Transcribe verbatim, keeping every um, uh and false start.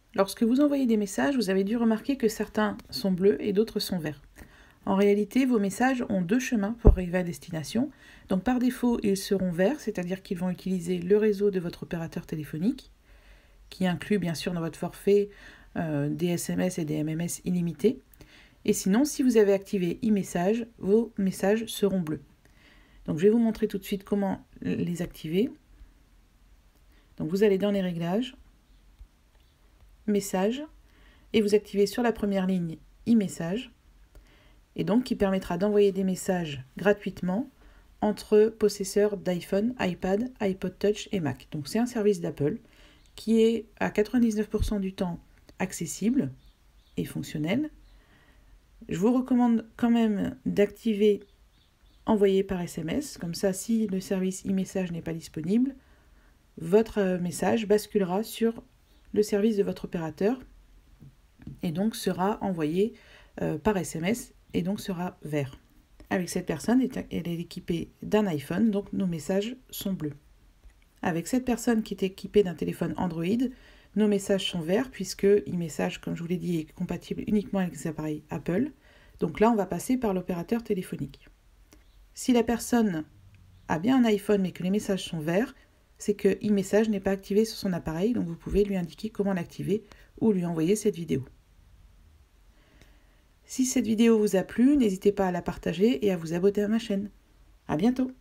Lorsque vous envoyez des messages, vous avez dû remarquer que certains sont bleus et d'autres sont verts. En réalité, vos messages ont deux chemins pour arriver à destination. Donc par défaut, ils seront verts, c'est-à-dire qu'ils vont utiliser le réseau de votre opérateur téléphonique, qui inclut bien sûr dans votre forfait euh, des S M S et des M M S illimités. Et sinon, si vous avez activé e-message, vos messages seront bleus. Donc je vais vous montrer tout de suite comment les activer. Donc vous allez dans les réglages, messages, et vous activez sur la première ligne e-message, et donc qui permettra d'envoyer des messages gratuitement entre possesseurs d'iPhone, iPad, iPod Touch et Mac. Donc c'est un service d'Apple qui est à quatre-vingt-dix-neuf pour cent du temps accessible et fonctionnel. Je vous recommande quand même d'activer envoyer par S M S, comme ça si le service e-message n'est pas disponible, votre message basculera sur le service de votre opérateur et donc sera envoyé euh, par S M S et donc sera vert. Avec cette personne, elle est équipée d'un iPhone, donc nos messages sont bleus. Avec cette personne qui est équipée d'un téléphone Android, nos messages sont verts puisque e-message, comme je vous l'ai dit, est compatible uniquement avec les appareils Apple. Donc là, on va passer par l'opérateur téléphonique. Si la personne a bien un iPhone mais que les messages sont verts, c'est que e-message n'est pas activé sur son appareil, donc vous pouvez lui indiquer comment l'activer ou lui envoyer cette vidéo. Si cette vidéo vous a plu, n'hésitez pas à la partager et à vous abonner à ma chaîne. À bientôt!